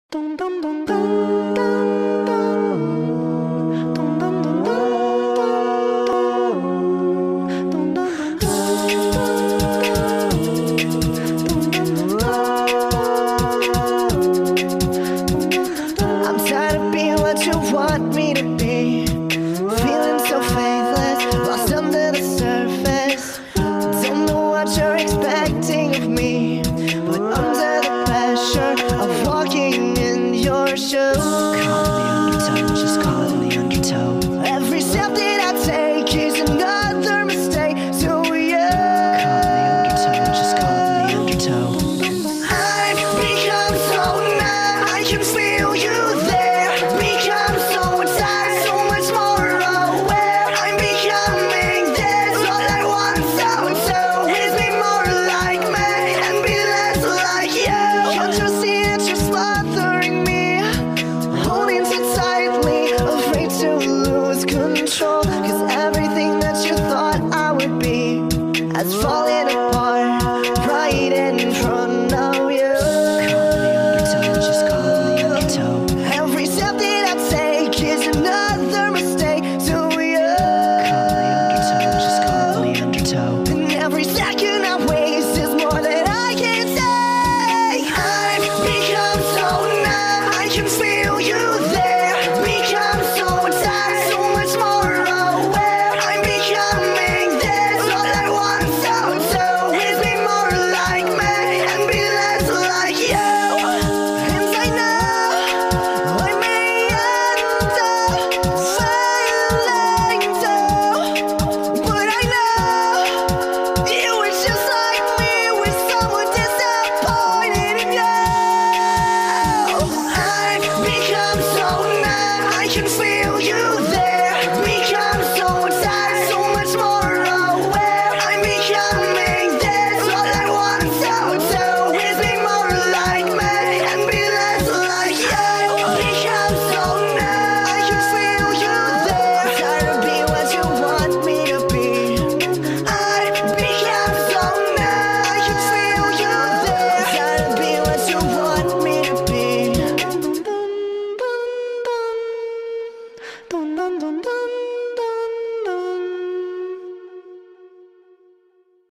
Dum dum dum dum dum dum dum dum dum dum dum dum dum. I'm tired of being what you want me to be, feeling so faithless, lost under the surface. Don't know what you're expecting of me, but under the pressure of walking in your shoes,